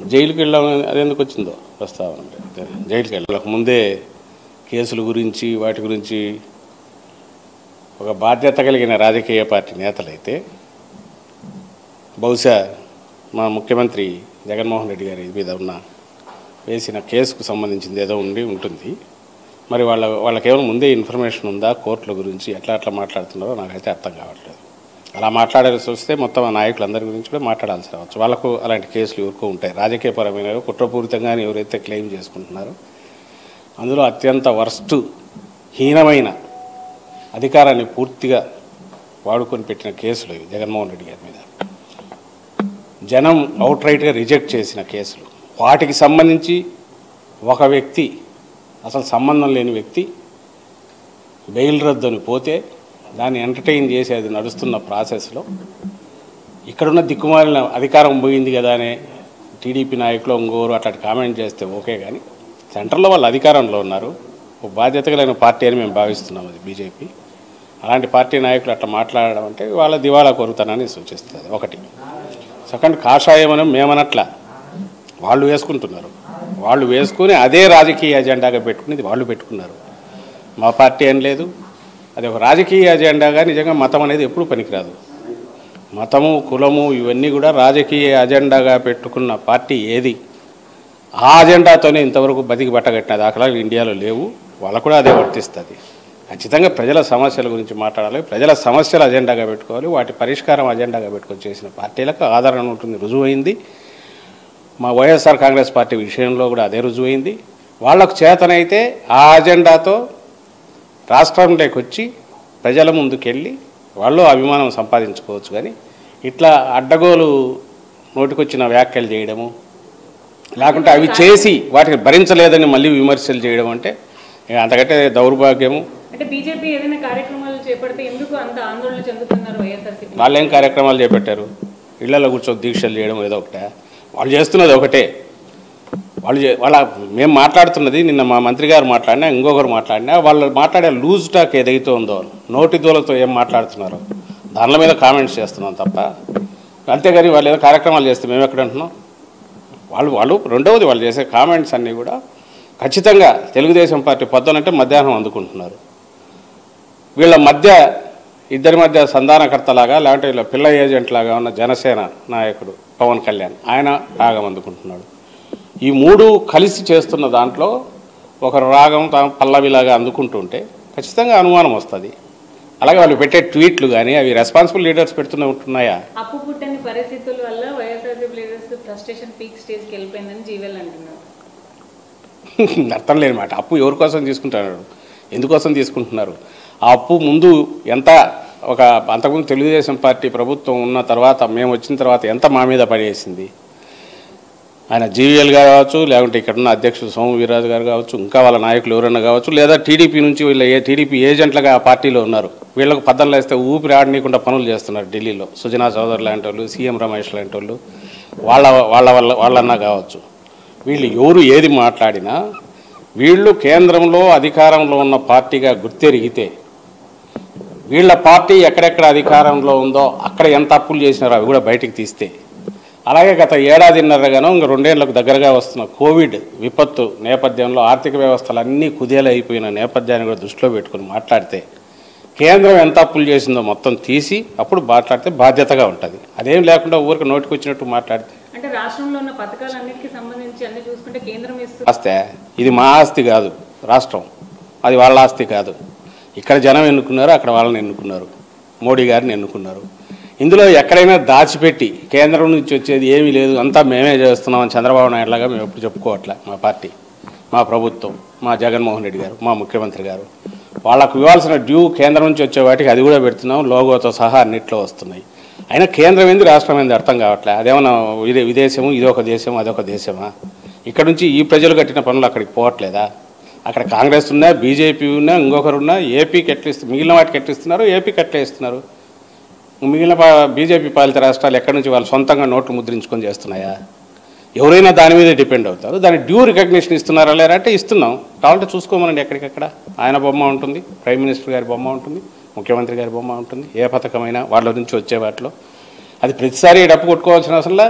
జైలుకి వెళ్ళాం అది ఎందుకు వచ్చిందో ప్రస్తావన అంటే జైలుకి వెళ్ళక ముందే కేసుల గురించి వాటి గురించి ఒక బాధ్యత కలిగిన రాజకీయ పార్టీ నేతలైతే బహుశా మా ముఖ్యమంత్రి జగన్మోహన్ రెడ్డి గారి మీద ఉన్న వేసిన కేసుకు సంబంధించింది ఏదో ఉంటుంది. మరి వాళ్ళకేమైనా ముందే ఇన్ఫర్మేషన్ ఉందా కోర్టుల గురించి ఎట్లా మాట్లాడుతున్నారో నాకైతే అర్థం కావట్లేదు. అలా మాట్లాడాల్సి వస్తే మొత్తం నాయకులందరి గురించి కూడా మాట్లాడాల్సి రావచ్చు. వాళ్ళకు అలాంటి కేసులు ఎవరికో ఉంటాయి. రాజకీయపరమైన కుట్రపూరితంగా ఎవరైతే క్లెయిమ్ చేసుకుంటున్నారో అందులో అత్యంత వర్స్ట్ హీనమైన అధికారాన్ని పూర్తిగా వాడుకొని పెట్టిన కేసులు ఇవి జగన్మోహన్ రెడ్డి గారి మీద. జనం అవుట్ రైట్గా రిజెక్ట్ చేసిన కేసులు. వాటికి సంబంధించి ఒక వ్యక్తి అసలు సంబంధం లేని వ్యక్తి బెయిల్ రద్దని పోతే దాన్ని ఎంటర్టైన్ చేసి అది నడుస్తున్న ప్రాసెస్లో ఇక్కడున్న దిక్కుమాలిన అధికారం పోయింది కదా అనే టీడీపీ నాయకులు ఇంకోరు అట్లాంటి కామెంట్ చేస్తే ఓకే, కానీ సెంటర్లో వాళ్ళు అధికారంలో ఉన్నారు. ఒక బాధ్యత కలిగిన పార్టీ అని మేము భావిస్తున్నాం అది బీజేపీ. అలాంటి పార్టీ నాయకులు అట్లా మాట్లాడడం అంటే వాళ్ళ దివాళా కోరుతానని సూచిస్తుంది. ఒకటి. సెకండ్, కాషాయమని మేమనట్లా వాళ్ళు వేసుకుంటున్నారు. వాళ్ళు వేసుకుని అదే రాజకీయ ఎజెండాగా పెట్టుకుని వాళ్ళు పెట్టుకున్నారు. మా పార్టీ అని లేదు. అది ఒక రాజకీయ ఎజెండాగా నిజంగా మతం అనేది ఎప్పుడూ పనికిరాదు. మతము కులము ఇవన్నీ కూడా రాజకీయ ఎజెండాగా పెట్టుకున్న పార్టీ ఏది ఆ అజెండాతోనే ఇంతవరకు బతికి బట్టగట్టిన దాఖలాలు ఇండియాలో లేవు. వాళ్ళకు కూడా అదే వర్తిస్తుంది. ఖచ్చితంగా ప్రజల సమస్యల గురించి మాట్లాడాలి, ప్రజల సమస్యల అజెండాగా పెట్టుకోవాలి, వాటి పరిష్కారం అజెండాగా పెట్టుకొని చేసిన పార్టీలకు ఆదరణ ఉంటుంది, రుజువైంది. మా వైఎస్ఆర్ కాంగ్రెస్ పార్టీ విషయంలో కూడా అదే రుజువైంది. వాళ్ళకు చేతనైతే ఆ అజెండాతో రాష్ట్రంలోకి వచ్చి ప్రజల ముందుకెళ్ళి వాళ్ళు అభిమానం సంపాదించుకోవచ్చు. కానీ ఇట్లా అడ్డగోలు నోటికొచ్చిన వ్యాఖ్యలు చేయడము, లేకుంటే అవి చేసి వాటిని భరించలేదని మళ్ళీ విమర్శలు చేయడం అంటే అంతకంటే దౌర్భాగ్యము. అంటే బీజేపీ ఏదైనా కార్యక్రమాలు చేపడితే ఎందుకు అంత ఆందోళన చెందుతున్నారు వైఎస్ఆర్సీపీ? వాళ్ళు ఏం కార్యక్రమాలు చేపట్టారు? ఇళ్లలో కూర్చొని దీక్షలు చేయడం ఏదో ఒకటే. వాళ్ళు చేస్తున్నది ఒకటే. వాళ్ళ మేము మాట్లాడుతున్నది నిన్న మా మంత్రి గారు మాట్లాడినా ఇంకొకరు మాట్లాడినా వాళ్ళు మాట్లాడే లూజ్ టాక్ ఏదైతే ఉందో నోటి దూలతో ఏం మాట్లాడుతున్నారో దానిల మీద కామెంట్స్ చేస్తున్నాం తప్ప, అంతేగాని వాళ్ళు ఏదో కార్యక్రమాలు చేస్తే మేము ఎక్కడ అంటున్నాం? వాళ్ళు రెండవది వాళ్ళు చేసే కామెంట్స్ అన్నీ కూడా ఖచ్చితంగా తెలుగుదేశం పార్టీ పొద్దునంటే మధ్యాహ్నం అందుకుంటున్నారు. వీళ్ళ మధ్య ఇద్దరి మధ్య సంధానకర్తలాగా లేదంటే వీళ్ళ పిల్ల ఏజెంట్ లాగా ఉన్న జనసేన నాయకుడు పవన్ కళ్యాణ్ ఆయన రాగం అందుకుంటున్నాడు. ఈ మూడు కలిసి చేస్తున్న దాంట్లో ఒకరు రాగం పల్లవిలాగా అందుకుంటుంటే ఖచ్చితంగా అనుమానం వస్తుంది. అలాగే వాళ్ళు పెట్టే ట్వీట్లు కానీ అవి రెస్పాన్సిబుల్ లీడర్స్ ఉంటున్నాయా? అప్పు పుట్టని పరిస్థితుల వల్ల వైఎస్ఆర్సీపీ లీడర్స్ ఫ్రస్ట్రేషన్ పీక్ స్టేజ్కి వెళ్ళిపోయిందని జీవెల్ అంటున్నారు. అర్థం లేని మాట. అప్పు ఎవరి కోసం తీసుకుంటున్నారు, ఎందుకోసం తీసుకుంటున్నారు? ఆ అప్పు ముందు ఎంత అంతకుముందు తెలుగుదేశం పార్టీ ప్రభుత్వం ఉన్న తర్వాత మేము వచ్చిన తర్వాత ఎంత మా మీద పడేసింది. ఆయన జీవీఎల్ గారు కావచ్చు, లేకుంటే ఇక్కడున్న అధ్యక్షుడు సోము వీర్రాజు గారు కావచ్చు, ఇంకా వాళ్ళ నాయకులు ఎవరైనా కావచ్చు, లేదా టీడీపీ నుంచి వీళ్ళ టీడీపీ ఏజెంట్లుగా ఆ పార్టీలో ఉన్నారు. వీళ్ళకు పద్దలు వేస్తే ఊపిరి ఆడనీయకుండా పనులు చేస్తున్నారు ఢిల్లీలో. సుజనా చౌదరి లాంటి వాళ్ళు, సీఎం రమేష్ లాంటి వాళ్ళు, వాళ్ళన్నా కావచ్చు. వీళ్ళు ఎవరు ఏది మాట్లాడినా వీళ్ళు కేంద్రంలో అధికారంలో ఉన్న పార్టీగా గుర్తెరిగితే వీళ్ళ పార్టీ ఎక్కడెక్కడ అధికారంలో ఉందో అక్కడ ఎంత అప్పులు చేసినారో అవి కూడా బయటికి తీస్తే, అలాగే గత ఏడాదిన్నరగానో ఇంకా 2 ఏళ్లకు దగ్గరగా వస్తున్న కోవిడ్ విపత్తు నేపథ్యంలో ఆర్థిక వ్యవస్థలు అన్నీ కుదేలైపోయిన నేపథ్యాన్ని కూడా దృష్టిలో పెట్టుకుని మాట్లాడితే కేంద్రం ఎంత అప్పులు చేసిందో మొత్తం తీసి అప్పుడు మాట్లాడితే బాధ్యతగా ఉంటుంది. అదేం లేకుండా ఊరికి నోటికి వచ్చినట్టు మాట్లాడితే అంటే రాష్ట్రంలో ఉన్న పథకాలన్నిటికీ సంబంధించి అన్ని చూసుకుంటే కేంద్రం ఆస్తే ఇది మా ఆస్తి కాదు, రాష్ట్రం అది వాళ్ళ ఆస్తి కాదు. ఇక్కడ జనం ఎన్నుకున్నారు, అక్కడ వాళ్ళని ఎన్నుకున్నారు, మోడీ గారిని ఎన్నుకున్నారు. ఇందులో ఎక్కడైనా దాచిపెట్టి కేంద్రం నుంచి వచ్చేది ఏమీ లేదు అంతా మేమే చేస్తున్నామని చంద్రబాబు నాయుడు లాగా మేము ఎప్పుడు చెప్పుకోవట్లే. మా పార్టీ, మా ప్రభుత్వం, మా జగన్మోహన్ రెడ్డి గారు, మా ముఖ్యమంత్రి గారు వాళ్ళకు ఇవ్వాల్సిన డ్యూ కేంద్రం నుంచి వచ్చే వాటికి అది కూడా పెడుతున్నాం, లోగోతో సహా అన్నిట్లో వస్తున్నాయి. అయినా కేంద్రం ఏంది రాష్ట్రం ఏంది అర్థం కావట్లే. అదేమన్నా విదేశము, ఇదొక దేశం అదొక దేశమా? ఇక్కడ నుంచి ఈ ప్రజలు కట్టిన పనులు అక్కడికి పోవట్లేదా? అక్కడ కాంగ్రెస్ ఉన్నా, బీజేపీ ఉన్నా, ఇంకొకరున్నా ఏపీకి మిగిలిన వాటికి ఎట్లిస్తున్నారు, ఏపీకి ఎట్లా ఇస్తున్నారు? మిగిలిన బీజేపీ పాలిత రాష్ట్రాలు ఎక్కడి నుంచి వాళ్ళు సొంతంగా నోట్లు ముద్రించుకొని చేస్తున్నాయా? ఎవరైనా దాని మీదే డిపెండ్ అవుతారు. దాని డ్యూ రికగ్నిషన్ ఇస్తున్నారా లేరా అంటే ఇస్తున్నాం. కావాలంటే చూసుకోమనండి. ఎక్కడికక్కడ ఆయన బొమ్మ ఉంటుంది, ప్రైమ్ మినిస్టర్ గారి బొమ్మ ఉంటుంది, ముఖ్యమంత్రి గారి బొమ్మ ఉంటుంది. ఏ పథకమైనా వాళ్ళ నుంచి వచ్చే వాటిలో అది ప్రతిసారి డప్పు కొట్టుకోవాల్సిన అసలు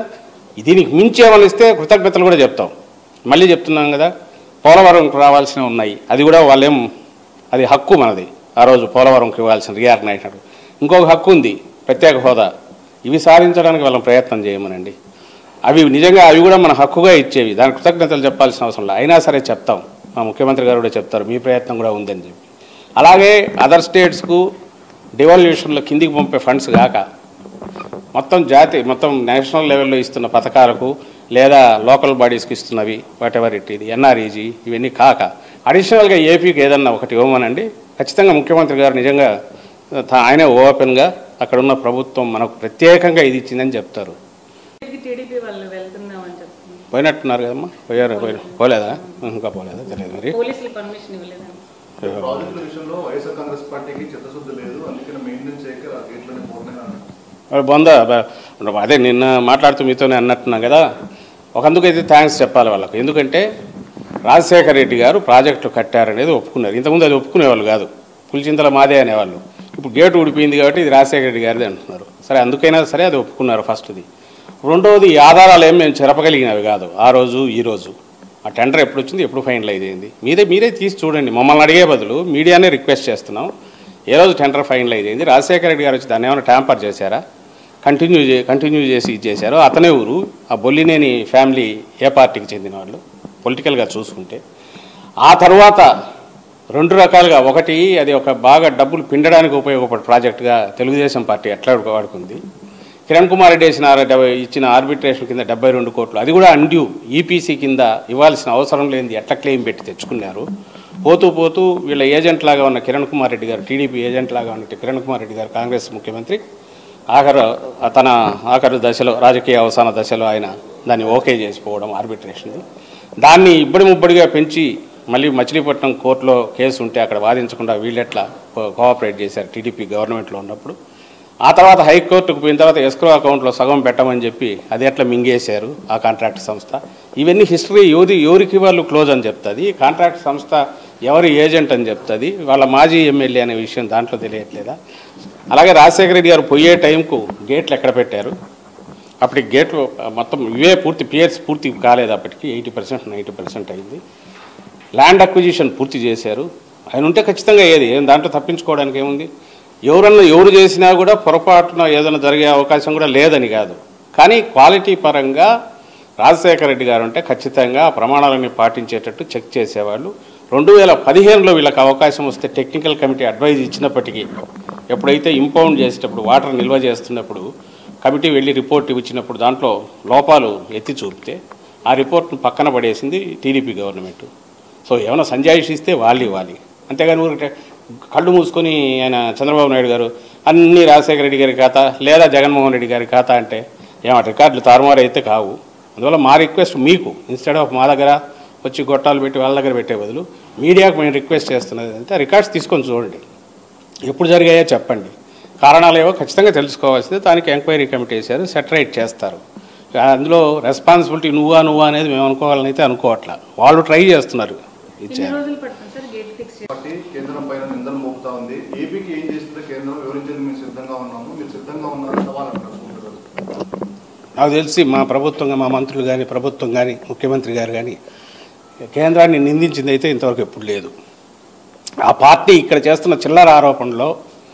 దీనికి మించి ఏమైనా ఇస్తే కృతజ్ఞతలు కూడా చెప్తాం. మళ్ళీ చెప్తున్నాం కదా, పోలవరంకు రావాల్సినవి ఉన్నాయి, అది కూడా వాళ్ళేం, అది హక్కు మనది. ఆ రోజు పోలవరంకి ఇవ్వాల్సిన రీఆర్గనైజేషన్ ఇంకొక హక్కు ఉంది, ప్రత్యేక హోదా. ఇవి సాధించడానికి వాళ్ళని ప్రయత్నం చేయమనండి. అవి నిజంగా అవి కూడా మన హక్కుగా ఇచ్చేవి, దానికి కృతజ్ఞతలు చెప్పాల్సిన అవసరం లేదు. అయినా సరే చెప్తాం, మా ముఖ్యమంత్రి గారు కూడా చెప్తారు మీ ప్రయత్నం కూడా ఉందని చెప్పి. అలాగే అదర్ స్టేట్స్కు డివాల్యూషన్లో కిందికి పంపే ఫండ్స్ కాక మొత్తం నేషనల్ లెవెల్లో ఇస్తున్న పథకాలకు లేదా లోకల్ బాడీస్కి ఇస్తున్నవి వాటెవర్ ఇది ఎన్ఆర్ఈజీ ఇవన్నీ కాక అడిషనల్గా ఏపీకి ఏదన్నా ఒకటి ఇవ్వమనండి. ఖచ్చితంగా ముఖ్యమంత్రి గారు నిజంగా ఆయనే ఓపెన్గా అక్కడున్న ప్రభుత్వం మనకు ప్రత్యేకంగా ఇది ఇచ్చిందని చెప్తారు. టీడీపీ వాళ్ళు వెళ్తున్నామని చెప్తున్నారు. పోయినట్టున్నారు కదమ్మా, పోలేదా? ఇంకా పోలేదా తెలియదు మరి. పోలీసులు పర్మిషన్ ఇవ్వలేదా? ప్రాజెక్టుల విషయంలో వైఎస్ఆర్ కాంగ్రెస్ పార్టీకి చిత్తశుద్ధి లేదు, అందుకని మెయింటెనెన్స్ చేయక గేట్లోనే పోతున్నాయి. అదే నిన్న మాట్లాడుతూ మీతోనే అన్నట్టున్నాం కదా, ఒకందుకైతే థ్యాంక్స్ చెప్పాలి వాళ్ళకు. ఎందుకంటే రాజశేఖర రెడ్డి గారు ప్రాజెక్టులు కట్టారనేది ఒప్పుకున్నారు. ఇంతకుముందు అది ఒప్పుకునేవాళ్ళు కాదు, పులిచింతల మాదే అనేవాళ్ళు. ఇప్పుడు గేటు ఊడిపోయింది కాబట్టి ఇది రాజశేఖర రెడ్డి గారిది అంటున్నారు. సరే, అందుకైనా సరే అది ఒప్పుకున్నారు ఫస్ట్ది. రెండవది, ఈ ఆధారాలు ఏం మేము చెరపగలిగినవి కాదు. ఆ రోజు ఈ రోజు ఆ టెండర్ ఎప్పుడు వచ్చింది, ఎప్పుడు ఫైనలైజ్ అయింది, మీరే తీసి చూడండి. మమ్మల్ని అడిగే బదులు మీడియానే రిక్వెస్ట్ చేస్తున్నాం, ఏ రోజు టెండర్ ఫైనలైజ్ అయింది, రాజశేఖర రెడ్డి గారు వచ్చి దాన్ని ఏమైనా ట్యాంపర్ చేశారా, కంటిన్యూ చేసి ఇది చేశారు. అతనే ఊరు, ఆ బొల్లినేని ఫ్యామిలీ ఏ పార్టీకి చెందిన వాళ్ళు పొలిటికల్గా చూసుకుంటే. ఆ తర్వాత రెండు రకాలుగా, ఒకటి అది ఒక బాగా డబ్బులు పిండడానికి ఉపయోగపడే ప్రాజెక్టుగా తెలుగుదేశం పార్టీ ఎట్లా వాడుకుంది. కిరణ్ కుమార్ రెడ్డి ఇచ్చిన ఆర్బిట్రేషన్ కింద 72 కోట్లు, అది కూడా అన్డ్యూ ఈపీసీ కింద ఇవ్వాల్సిన అవసరం లేనిది ఎట్లా క్లెయిమ్ పెట్టి తెచ్చుకున్నారు. పోతూ వీళ్ళ ఏజెంట్ లాగా ఉన్న కిరణ్ కుమార్ రెడ్డి గారు, టీడీపీ ఏజెంట్ లాగా ఉన్న కిరణ్ కుమార్ రెడ్డి గారు, కాంగ్రెస్ ముఖ్యమంత్రి, తన ఆఖరు దశలో, రాజకీయ అవసాన దశలో ఆయన దాన్ని ఓకే చేసిపోవడం ఆర్బిట్రేషన్. దాన్ని ముబ్బడిగా పెంచి మళ్ళీ మచిలీపట్నం కోర్టులో కేసు ఉంటే అక్కడ వాదించకుండా వీళ్ళెట్లా కోఆపరేట్ చేశారు టీడీపీ గవర్నమెంట్లో ఉన్నప్పుడు. ఆ తర్వాత హైకోర్టుకు పోయిన తర్వాత ఎస్క్రో అకౌంట్లో సగం పెట్టమని చెప్పి అది ఎట్లా మింగేశారు ఆ కాంట్రాక్ట్ సంస్థ. ఇవన్నీ హిస్టరీ ఎవరికి వాళ్ళు క్లోజ్ అని చెప్తుంది, కాంట్రాక్ట్ సంస్థ ఎవరి ఏజెంట్ అని చెప్తుంది, వాళ్ళ మాజీ ఎమ్మెల్యే అనే విషయం దాంట్లో తెలియట్లేదా. అలాగే రాజశేఖర రెడ్డి గారు పోయే టైంకు గేట్లు ఎక్కడ పెట్టారు, అప్పటికి గేట్లు మొత్తం ఇవే పియర్స్ పూర్తి కాలేదు, అప్పటికి 80% 90% అయింది. ల్యాండ్ అక్విజిషన్ పూర్తి చేశారు. ఆయన ఉంటే ఖచ్చితంగా ఏం దాంట్లో తప్పించుకోవడానికి ఏముంది. ఎవరు చేసినా కూడా పొరపాటున ఏదైనా జరిగే అవకాశం కూడా లేదని కాదు, కానీ క్వాలిటీ పరంగా రాజశేఖర రెడ్డి గారు అంటే ఖచ్చితంగా ప్రమాణాలని పాటించేటట్టు చెక్ చేసేవాళ్ళు. 2015లో వీళ్ళకి అవకాశం వస్తే టెక్నికల్ కమిటీ అడ్వైజ్ ఇచ్చినప్పటికీ, ఎప్పుడైతే ఇంపౌండ్ చేసేటప్పుడు వాటర్ నిల్వ చేస్తున్నప్పుడు కమిటీ వెళ్ళి రిపోర్ట్ ఇచ్చినప్పుడు దాంట్లో లోపాలు ఎత్తి చూపితే ఆ రిపోర్ట్ను పక్కన పడేసింది టీడీపీ గవర్నమెంట్. సో ఏమైనా సంజాయిషి ఇస్తే వాళ్ళు ఇవ్వాలి, అంతేగాని ఊరికే కళ్ళు మూసుకొని ఆయన చంద్రబాబు నాయుడు గారు అన్నీ రాజశేఖర రెడ్డి గారి ఖాతా లేదా జగన్మోహన్ రెడ్డి గారి ఖాతా అంటే రికార్డులు తారుమారు అయితే కావు. అందువల్ల మా రిక్వెస్ట్ మీకు, ఇన్స్టెడ్ ఆఫ్ మా దగ్గర వచ్చి గొట్టాలు పెట్టి వాళ్ళ దగ్గర పెట్టే బదులు మీడియాకు మేము రిక్వెస్ట్ చేస్తున్నది అంటే రికార్డ్స్ తీసుకొని చూడండి, ఎప్పుడు జరిగాయో చెప్పండి, కారణాలు ఏవో ఖచ్చితంగా తెలుసుకోవాల్సిందే. దానికి ఎంక్వైరీ కమిటీ వేశారు, సెటరైట్ చేస్తారు. అందులో రెస్పాన్సిబిలిటీ నువ్వా అనేది మేము అనుకోవాలని అయితే అనుకోవట్లా, వాళ్ళు ట్రై చేస్తున్నారు. కేంద్రం పైన నిందలు మోపుతా ఉంది. ఏపీకి ఏం చేస్తుందో కేంద్రం వివరించేది మేము సిద్ధంగా ఉన్నాము, మీరు సిద్ధంగా ఉన్నారని సవాల్ అంటారు. నాకు తెలిసి మా ప్రభుత్వంగా, మా మంత్రులు కానీ, ప్రభుత్వం కానీ, ముఖ్యమంత్రి గారు కానీ కేంద్రాన్ని నిందించింది అయితే ఇంతవరకు ఎప్పుడు లేదు. ఆ పార్టీ ఇక్కడ చేస్తున్న చిల్లర ఆరోపణలో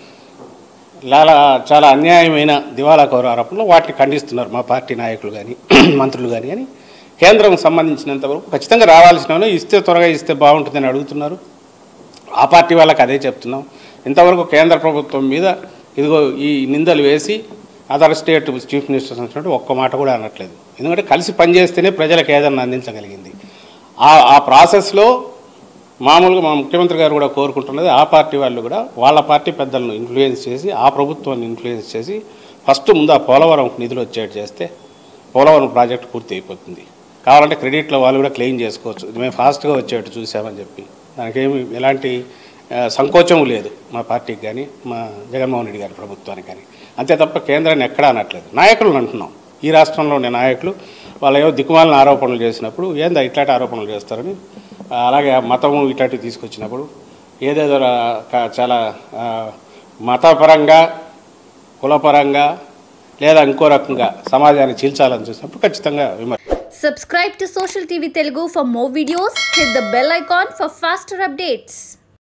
చాలా అన్యాయమైన దివాలాకోరు ఆరోపణలు వాటిని ఖండిస్తున్నారు మా పార్టీ నాయకులు కానీ, మంత్రులు కానీ. అని కేంద్రం సంబంధించినంతవరకు ఖచ్చితంగా రావాల్సిన ఇస్తే త్వరగా ఇస్తే బాగుంటుందని అడుగుతున్నారు. ఆ పార్టీ వాళ్ళకి అదే చెప్తున్నాం. ఇంతవరకు కేంద్ర ప్రభుత్వం మీద ఇదిగో ఈ నిందలు వేసి అదర్ స్టేట్ చీఫ్ మినిస్టర్స్ అంటున్నట్టు ఒక్క మాట కూడా అనట్లేదు. ఎందుకంటే కలిసి పనిచేస్తేనే ప్రజలకు ఏదన్నా అందించగలిగింది. ఆ ప్రాసెస్లో మామూలుగా మా ముఖ్యమంత్రి గారు కూడా కోరుకుంటున్నది, ఆ పార్టీ వాళ్ళు కూడా వాళ్ళ పార్టీ పెద్దలను ఇన్ఫ్లుయెన్స్ చేసి, ఆ ప్రభుత్వాన్ని ఇన్ఫ్లుయెన్స్ చేసి ఫస్ట్ ముందు ఆ పోలవరం నిధులు వచ్చేట్టు చేస్తే పోలవరం ప్రాజెక్టు పూర్తి అయిపోతుంది. కావాలంటే క్రెడిట్లో వాళ్ళు కూడా క్లెయిమ్ చేసుకోవచ్చు, మేము ఫాస్ట్గా వచ్చేట్టు చూసామని చెప్పి. దానికేమి ఎలాంటి సంకోచం లేదు మా పార్టీకి కానీ, మా జగన్మోహన్ రెడ్డి గారి ప్రభుత్వానికి కానీ. అంతే తప్ప కేంద్రాన్ని ఎక్కడా అనట్లేదు. నాయకులను అంటున్నాం, ఈ రాష్ట్రంలో ఉండే నాయకులు వాళ్ళు ఏవో దిక్కుమాలిన ఆరోపణలు చేసినప్పుడు ఏందా ఇట్లాంటి ఆరోపణలు చేస్తారని, అలాగే మతము ఇట్లాంటివి తీసుకొచ్చినప్పుడు ఏదేదో చాలా మతపరంగా, కులపరంగా లేదా ఇంకో రకంగా సమాజాన్ని చీల్చాలని చూసినప్పుడు ఖచ్చితంగా విమర్శ. Subscribe to Social TV Telugu for more videos. Hit the bell icon for faster updates.